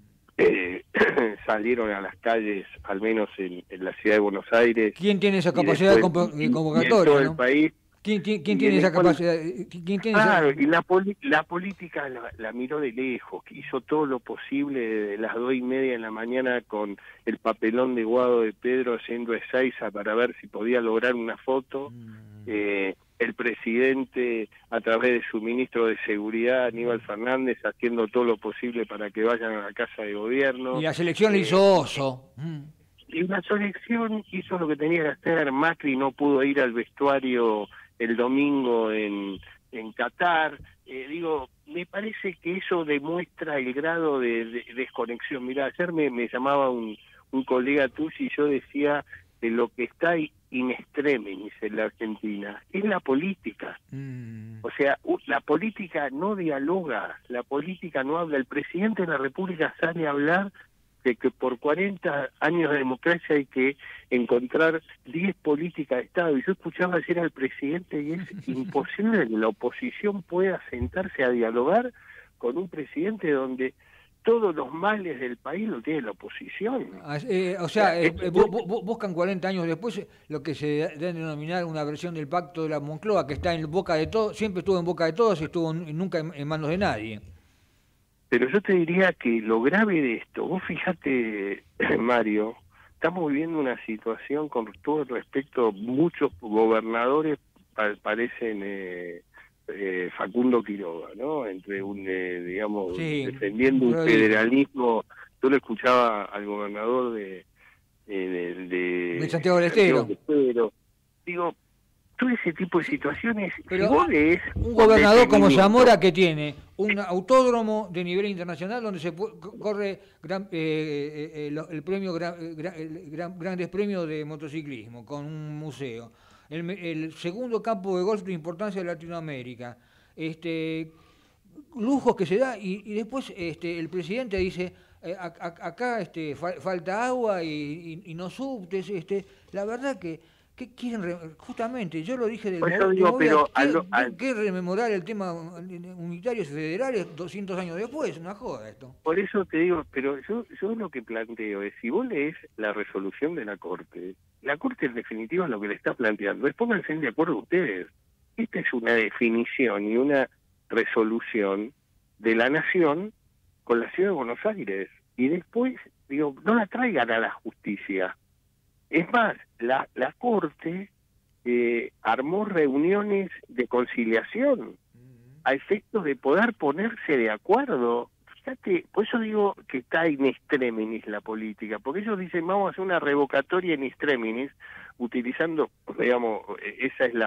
salieron a las calles, al menos en la ciudad de Buenos Aires. ¿Quién tiene esa capacidad de convocatoria? En todo el país. ¿Quién tiene esa capacidad? Y la política la miró de lejos, que hizo todo lo posible de las 2:30 de la mañana con el papelón de Guado de Pedro haciendo Ezeiza para ver si podía lograr una foto. El presidente, a través de su ministro de Seguridad, Aníbal Fernández, haciendo todo lo posible para que vayan a la Casa de Gobierno. Y la selección le hizo oso. Y la selección hizo lo que tenía que hacer. Macri no pudo ir al vestuario el domingo en Qatar. Me parece que eso demuestra el grado de desconexión. Mirá, ayer me llamaba un colega tuyo y yo decía que lo que está in extremis en la Argentina es la política. O sea, la política no dialoga, la política no habla. El presidente de la República sale a hablar de que por 40 años de democracia hay que encontrar 10 políticas de Estado. Y yo escuchaba ayer al presidente y es imposible que la oposición pueda sentarse a dialogar con un presidente donde todos los males del país lo tiene la oposición. Buscan 40 años después lo que se debe denominar una versión del pacto de la Moncloa, que está en boca de todos, siempre estuvo en boca de todos y estuvo nunca en manos de nadie. Pero yo te diría que lo grave de esto, vos fíjate, Mario, estamos viviendo una situación con todo el respeto, muchos gobernadores parecen Facundo Quiroga, ¿no? Entre defendiendo un federalismo. Yo lo escuchaba al gobernador de Santiago del Estero. Digo, todo ese tipo de situaciones. Pero si vos lees, un gobernador como Zamora, que tiene un autódromo de nivel internacional donde se corre el premio grandes premios de motociclismo, con un museo, el segundo campo de golf de importancia de Latinoamérica, lujos que se da y después el presidente dice acá falta agua y no subtes, la verdad que quieren justamente, yo lo dije del Por eso digo, ¿qué rememorar el tema unitarios y federales 200 años después? Una joda esto. Por eso te digo, pero yo lo que planteo es, si vos lees la resolución de la Corte en definitiva lo que le está planteando es pónganse de acuerdo ustedes. Esta es una definición y una resolución de la Nación con la Ciudad de Buenos Aires. Y después, digo, no la traigan a la justicia. Es más, la Corte armó reuniones de conciliación a efectos de poder ponerse de acuerdo. Fíjate, por eso digo que está in extremis la política, porque ellos dicen vamos a hacer una revocatoria in extremis, utilizando, digamos, esa es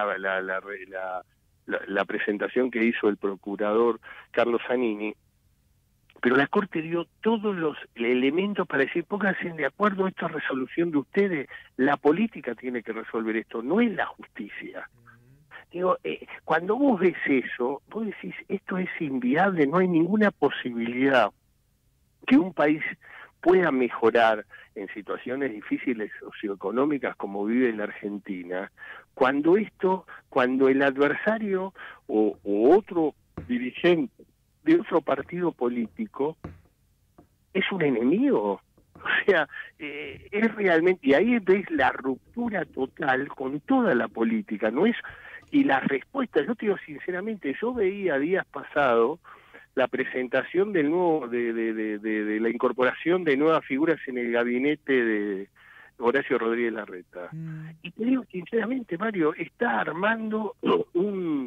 la presentación que hizo el procurador Carlos Zanini, pero la Corte dio todos los elementos para decir, pónganse de acuerdo, esta resolución de ustedes, la política tiene que resolver esto, no es la justicia. Digo, cuando vos ves eso, vos decís, esto es inviable, no hay ninguna posibilidad que un país pueda mejorar en situaciones difíciles socioeconómicas como vive la Argentina, cuando el adversario o otro dirigente de otro partido político es un enemigo. O sea, es realmente, y ahí ves la ruptura total con toda la política, no es, y las respuestas, yo te digo sinceramente, yo veía días pasados la presentación del nuevo, de la incorporación de nuevas figuras en el gabinete de Horacio Rodríguez Larreta. Y te digo sinceramente, Mario, está armando un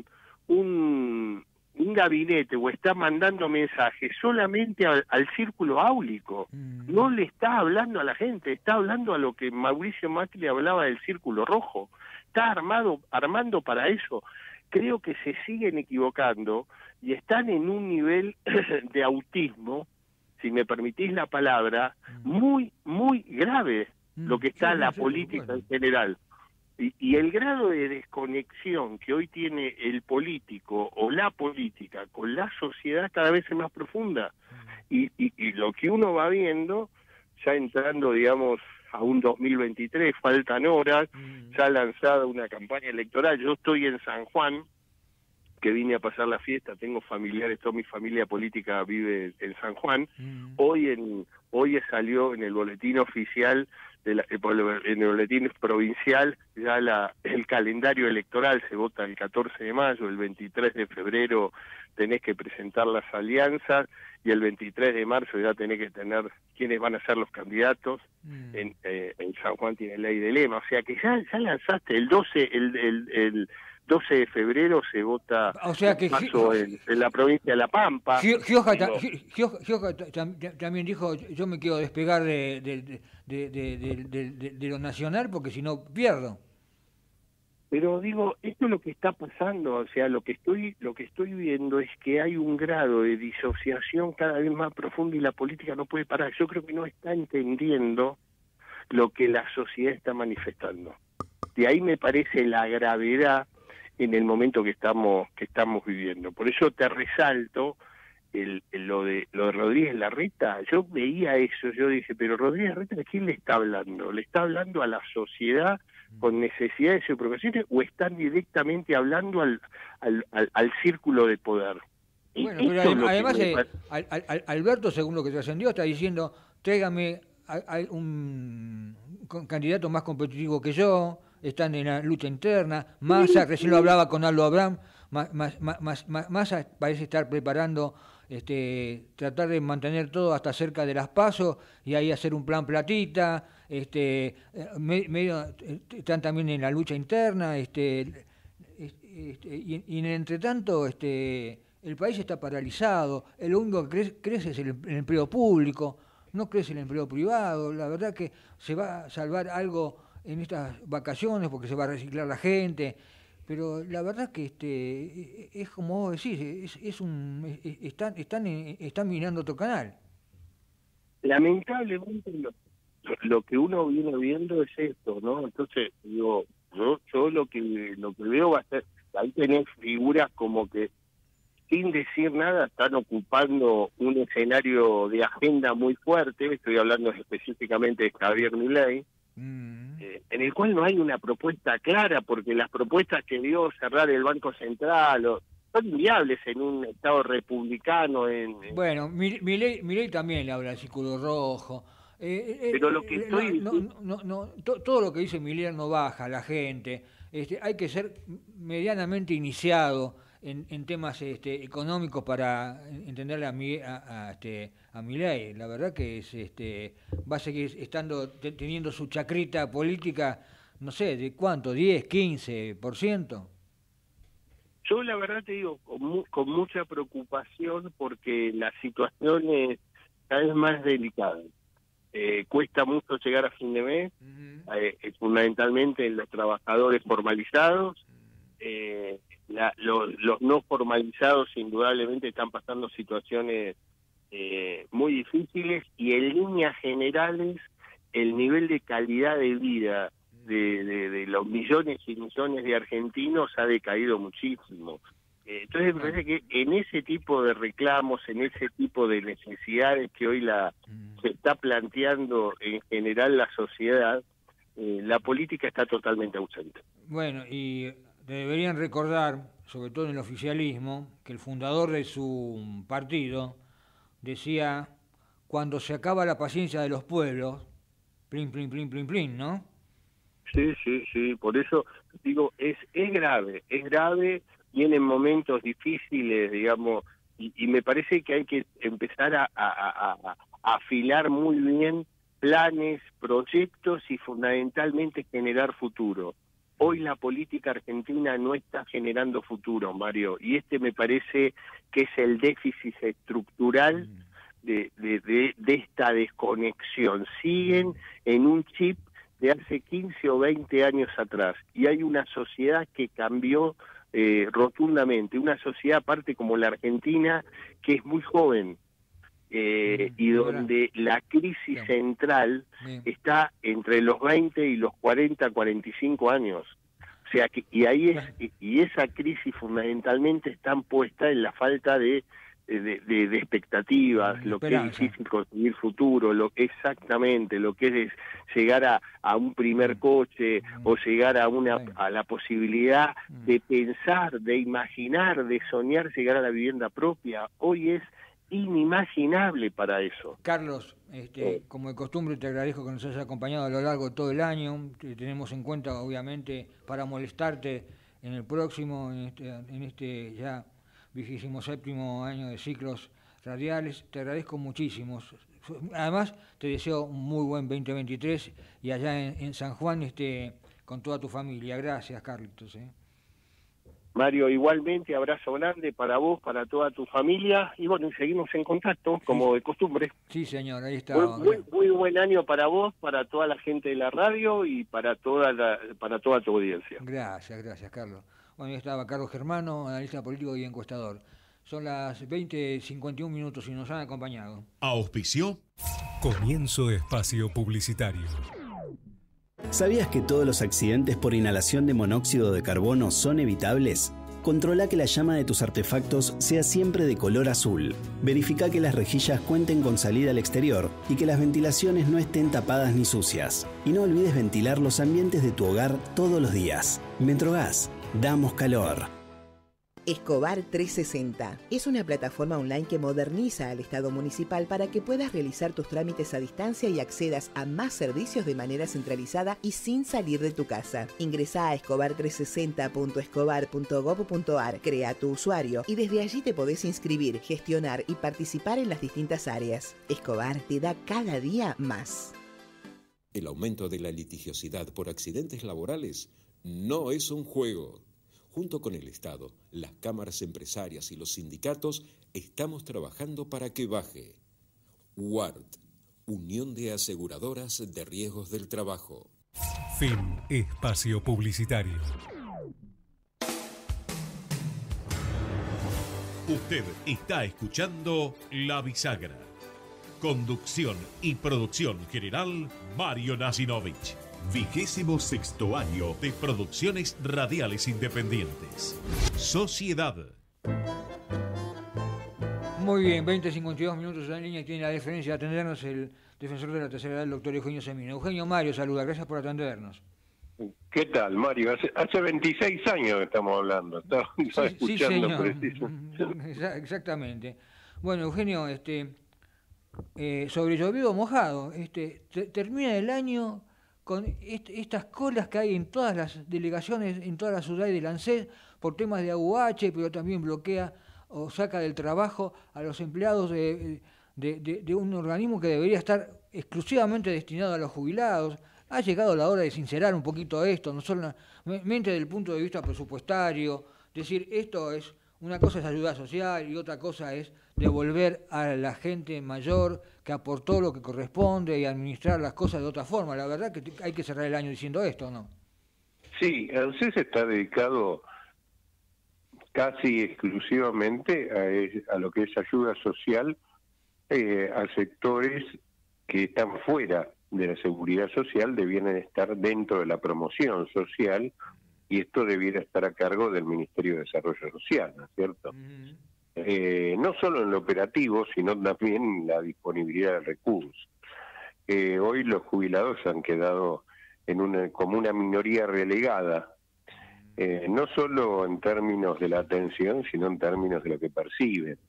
gabinete o está mandando mensajes solamente al círculo áulico. No le está hablando a la gente, está hablando a lo que Mauricio Macri hablaba del círculo rojo. Está armando para eso. Creo que se siguen equivocando y están en un nivel de autismo, si me permitís la palabra, muy, muy grave lo que está la política en general. Y el grado de desconexión que hoy tiene el político o la política con la sociedad cada vez es más profunda. Y lo que uno va viendo, ya entrando, digamos, a un 2023, faltan horas, ya ha lanzado una campaña electoral. Yo estoy en San Juan, que vine a pasar la fiesta, tengo familiares, toda mi familia política vive en San Juan. Hoy salió en el boletín oficial, en el boletín provincial, ya el calendario electoral, se vota el 14 de mayo, el 23 de febrero tenés que presentar las alianzas, y el 23 de marzo ya tenés que tener quiénes van a ser los candidatos. En San Juan tiene ley de lema, o sea que ya lanzaste el 12 de febrero se vota, o sea que en la provincia de La Pampa. Gioja también dijo, yo me quiero despegar de lo nacional porque si no pierdo. Pero digo, esto es lo que está pasando, o sea, lo que estoy viendo es que hay un grado de disociación cada vez más profundo y la política no puede parar. Yo creo que no está entendiendo lo que la sociedad está manifestando. De ahí me parece la gravedad en el momento que estamos viviendo. Por eso te resalto lo de Rodríguez Larreta. Yo veía eso, yo dije, pero Rodríguez Larreta, ¿a quién le está hablando? ¿Le está hablando a la sociedad con necesidades y preocupaciones o están directamente hablando al círculo de poder? Bueno, pero además Alberto, según lo que trascendió, está diciendo, tráigame un candidato más competitivo que yo, están en la lucha interna. Massa, recién lo hablaba con Aldo Abraham, Massa parece estar preparando, tratar de mantener todo hasta cerca de las PASO y ahí hacer un plan platita, están también en la lucha interna, y en el entretanto el país está paralizado, lo único que crece es el empleo público, no crece el empleo privado. La verdad que se va a salvar algo en estas vacaciones porque se va a reciclar la gente, pero la verdad que es como vos decís, están mirando otro canal. Lamentablemente lo que uno viene viendo es esto, ¿no? Entonces digo, yo lo que veo va a ser, ahí tenés figuras como que sin decir nada, están ocupando un escenario de agenda muy fuerte, estoy hablando específicamente de Javier Milei, en el cual no hay una propuesta clara, porque las propuestas que dio cerrar el Banco Central son inviables en un Estado republicano. Bueno, Milei también le habla del círculo rojo. Pero lo que estoy... todo lo que dice Milei no baja a la gente. Hay que ser medianamente iniciado en temas económicos para entenderle a Milei. La verdad que va a seguir teniendo su chacrita política, no sé, ¿de cuánto? ¿10, 15%? Yo la verdad te digo, con mucha preocupación, porque la situación es cada vez más delicada. Cuesta mucho llegar a fin de mes, fundamentalmente los trabajadores formalizados. Los no formalizados indudablemente están pasando situaciones muy difíciles, y en líneas generales el nivel de calidad de vida de los millones y millones de argentinos ha decaído muchísimo. Entonces me parece que en ese tipo de reclamos, en ese tipo de necesidades que hoy se está planteando en general la sociedad, la política está totalmente ausente. Bueno, y deberían recordar, sobre todo en el oficialismo, que el fundador de su partido decía: cuando se acaba la paciencia de los pueblos, plin, plin, plin, plin, plin, ¿no? Sí, por eso digo, es grave, vienen momentos difíciles, digamos, y me parece que hay que empezar a afilar muy bien planes, proyectos y fundamentalmente generar futuro. Hoy la política argentina no está generando futuro, Mario, y me parece que es el déficit estructural de esta desconexión. Siguen en un chip de hace 15 o 20 años atrás, y hay una sociedad que cambió rotundamente, una sociedad aparte como la Argentina, que es muy joven, y donde la crisis central está entre los 20 y los 40, 45 años. O sea, y esa crisis fundamentalmente está puesta en la falta de expectativas, lo que es difícil conseguir futuro, exactamente, lo que es llegar a un primer coche, o llegar a la posibilidad de pensar, de imaginar, de soñar llegar a la vivienda propia. Hoy es inimaginable para eso. Carlos, como de costumbre, te agradezco que nos hayas acompañado a lo largo de todo el año. Te tenemos en cuenta, obviamente, para molestarte en el próximo, en este ya 27º año de ciclos radiales. Te agradezco muchísimo. Además, te deseo un muy buen 2023, y allá en San Juan con toda tu familia. Gracias, Carlitos. Mario, igualmente, abrazo grande para vos, para toda tu familia, y bueno, seguimos en contacto, como de costumbre. Sí, señor, ahí está. Muy buen año para vos, para toda la gente de la radio y para toda tu audiencia. Gracias, Carlos. Bueno, ahí estaba Carlos Germano, analista político y encuestador. Son las 20:51 y nos han acompañado. Auspició. Comienzo espacio publicitario. ¿Sabías que todos los accidentes por inhalación de monóxido de carbono son evitables? Controla que la llama de tus artefactos sea siempre de color azul. Verifica que las rejillas cuenten con salida al exterior y que las ventilaciones no estén tapadas ni sucias. Y no olvides ventilar los ambientes de tu hogar todos los días. Metrogas, damos calor. Escobar 360 es una plataforma online que moderniza al Estado municipal para que puedas realizar tus trámites a distancia y accedas a más servicios de manera centralizada y sin salir de tu casa. Ingresá a escobar360.escobar.gov.ar, crea tu usuario y desde allí te podés inscribir, gestionar y participar en las distintas áreas. Escobar te da cada día más. El aumento de la litigiosidad por accidentes laborales no es un juego. Junto con el Estado, las cámaras empresarias y los sindicatos estamos trabajando para que baje. UART, Unión de Aseguradoras de Riesgos del Trabajo. Fin espacio publicitario. Usted está escuchando La Bisagra. Conducción y producción general, Mario Nasinovich. 26º año de Producciones Radiales Independientes. Sociedad. Muy bien, 20:52 minutos en línea, tiene la deferencia de atendernos el defensor de la tercera edad, el doctor Eugenio Semino. Eugenio, Mario, saluda, gracias por atendernos. ¿Qué tal, Mario? Hace 26 años que estamos hablando, estaba escuchando señor. preciso. Exactamente. Bueno, Eugenio, sobre llovido mojado, termina el año con estas colas que hay en todas las delegaciones, en todas las ciudades del ANSES, por temas de AUH, pero también bloquea o saca del trabajo a los empleados de un organismo que debería estar exclusivamente destinado a los jubilados. Ha llegado la hora de sincerar un poquito esto, no solamente desde el punto de vista presupuestario, decir, esto es, una cosa es ayuda social y otra cosa es devolver a la gente mayor que aportó lo que corresponde y administrar las cosas de otra forma. La verdad que hay que cerrar el año diciendo esto, ¿no? Sí, ANSES está dedicado casi exclusivamente a lo que es ayuda social a sectores que están fuera de la seguridad social, debieran estar dentro de la promoción social, y esto debiera estar a cargo del Ministerio de Desarrollo Social, ¿no es cierto? No solo en lo operativo, sino también en la disponibilidad de recursos. Hoy los jubilados han quedado como una minoría relegada, no solo en términos de la atención, sino en términos de lo que perciben.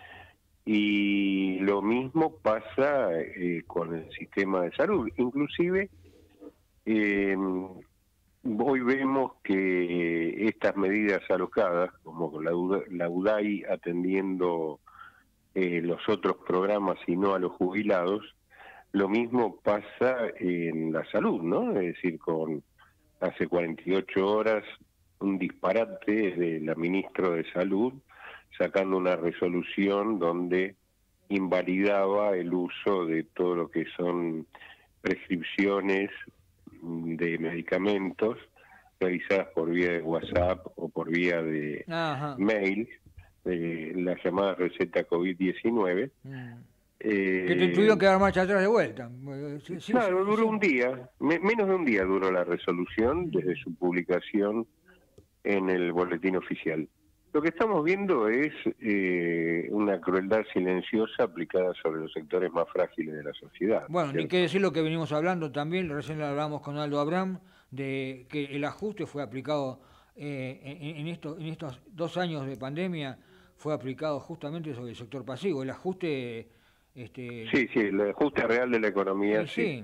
Y lo mismo pasa con el sistema de salud. Inclusive, hoy vemos que estas medidas alocadas, como la UDAI atendiendo los otros programas y no a los jubilados, lo mismo pasa en la salud, ¿no? Es decir, hace 48 horas un disparate de la ministra de Salud sacando una resolución donde invalidaba el uso de todo lo que son prescripciones de medicamentos realizadas por vía de WhatsApp o por vía de mail, la llamada receta COVID-19. Que te tuvieron que dar marcha atrás de vuelta. Claro, duró un día, menos de un día duró la resolución desde su publicación en el boletín oficial. Lo que estamos viendo es una crueldad silenciosa aplicada sobre los sectores más frágiles de la sociedad. Bueno, ni qué decir lo que venimos hablando también, recién lo hablamos con Aldo Abraham, de que el ajuste fue aplicado en estos 2 años de pandemia, fue aplicado justamente sobre el sector pasivo. El ajuste... Sí, el ajuste real de la economía,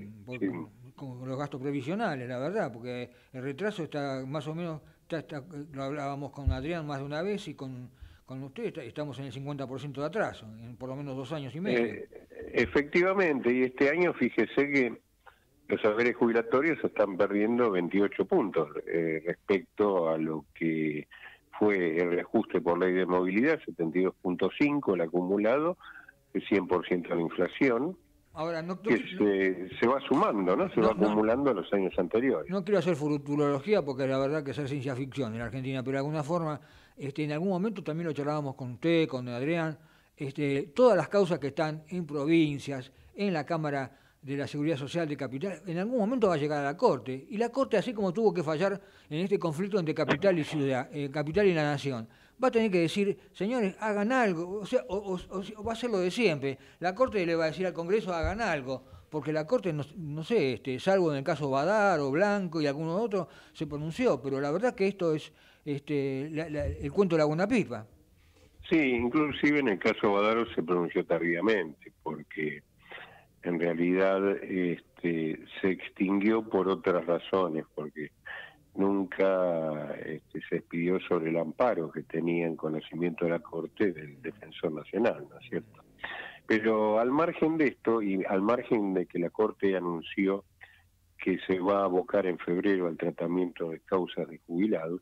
con los gastos previsionales, la verdad, porque el retraso está más o menos... lo hablábamos con Adrián más de una vez y con usted, estamos en el 50% de atraso, en por lo menos 2 años y medio. Efectivamente, y este año fíjese que los haberes jubilatorios están perdiendo 28 puntos respecto a lo que fue el reajuste por ley de movilidad, 72.5 el acumulado, el 100% de la inflación. Ahora, se va sumando, ¿no? Se va acumulando a los años anteriores. No quiero hacer futurología porque la verdad que es ciencia ficción en Argentina, pero de alguna forma, en algún momento también lo charlábamos con usted, con Adrián, todas las causas que están en provincias, en la Cámara de la Seguridad Social de Capital, en algún momento va a llegar a la Corte. Y la Corte, así como tuvo que fallar en este conflicto entre capital y ciudad, capital y la nación, va a tener que decir, señores, hagan algo, o va a ser lo de siempre. La Corte le va a decir al Congreso, hagan algo, porque la Corte, no sé, salvo en el caso Badar o Blanco y alguno otro, se pronunció, pero la verdad que esto es el cuento de la buena pipa. Sí, inclusive en el caso Badaro se pronunció tardíamente, porque en realidad se extinguió por otras razones, porque nunca se expidió sobre el amparo que tenía en conocimiento de la Corte del Defensor Nacional, ¿no es cierto? Pero al margen de esto, y al margen de que la Corte anunció que se va a abocar en febrero al tratamiento de causas de jubilados,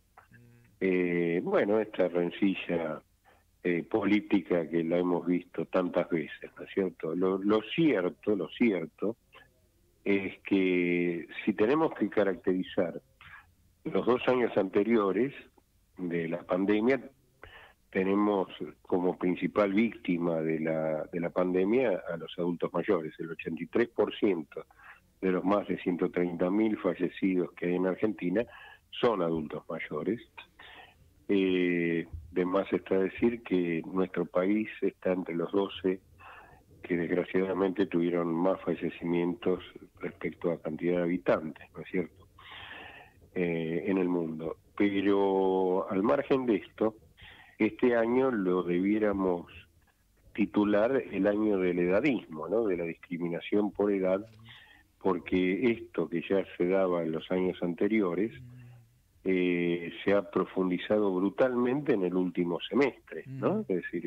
esta rencilla política que la hemos visto tantas veces, ¿no es cierto? Lo cierto es que si tenemos que caracterizar los 2 años anteriores de la pandemia, tenemos como principal víctima de la pandemia a los adultos mayores. El 83% de los más de 130.000 fallecidos que hay en Argentina son adultos mayores. De más está decir que nuestro país está entre los 12 que desgraciadamente tuvieron más fallecimientos respecto a cantidad de habitantes, ¿no es cierto?, en el mundo. Pero al margen de esto, este año lo debiéramos titular el año del edadismo, ¿no?, de la discriminación por edad, porque esto que ya se daba en los años anteriores se ha profundizado brutalmente en el último semestre, ¿no? Es decir,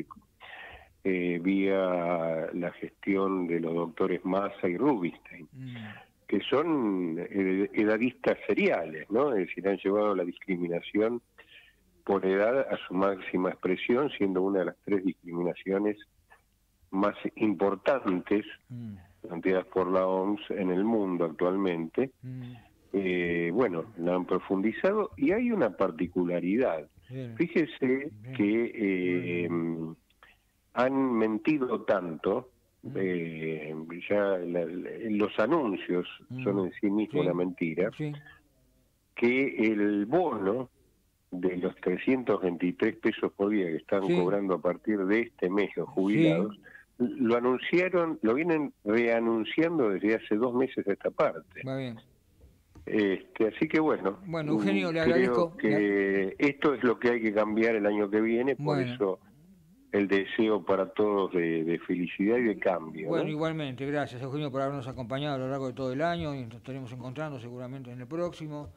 vía la gestión de los doctores Massa y Rubinstein, que son edadistas seriales, ¿no? Es decir, han llevado la discriminación por edad a su máxima expresión, siendo una de las 3 discriminaciones más importantes planteadas por la OMS en el mundo actualmente. Bueno, la han profundizado y hay una particularidad. Fíjese que han mentido tanto, ya los anuncios son en sí mismos una mentira, que el bono de los 323 pesos por día que están cobrando a partir de este mes los jubilados, lo anunciaron, lo vienen reanunciando desde hace 2 meses a esta parte. Va bien. Así que bueno, Eugenio, le creo agradezco. que esto es lo que hay que cambiar el año que viene, por eso el deseo para todos de felicidad y de cambio. Bueno, ¿no? igualmente, gracias Eugenio por habernos acompañado a lo largo de todo el año y nos estaremos encontrando seguramente en el próximo.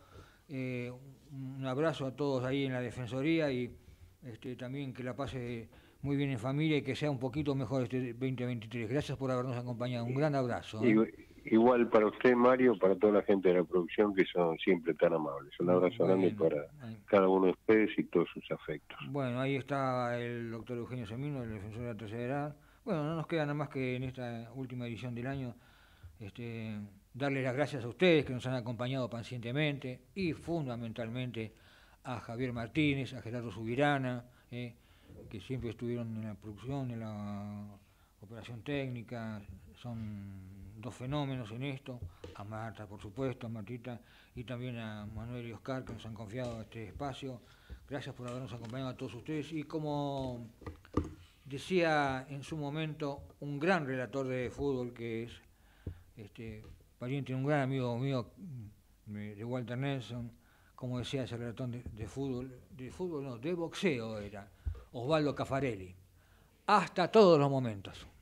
Un abrazo a todos ahí en la Defensoría y también que la pase muy bien en familia y que sea un poquito mejor este 2023. Gracias por habernos acompañado. Un gran abrazo. Igual para usted, Mario, para toda la gente de la producción que son siempre tan amables. Un abrazo grande para cada uno de ustedes y todos sus afectos. Bueno, ahí está el doctor Eugenio Semino, el defensor de la tercera edad. Bueno, no nos queda nada más que en esta última edición del año darles las gracias a ustedes que nos han acompañado pacientemente y fundamentalmente a Javier Martínez, a Gerardo Subirana, que siempre estuvieron en la producción, en la operación técnica, son 2 fenómenos en esto, a Marta, por supuesto, a Martita, y también a Manuel y Oscar, que nos han confiado este espacio. Gracias por habernos acompañado a todos ustedes, y como decía en su momento un gran relator de fútbol, que es pariente de un gran amigo mío, de Walter Nelson, como decía ese relator de fútbol no, de boxeo era, Osvaldo Caffarelli. Hasta todos los momentos.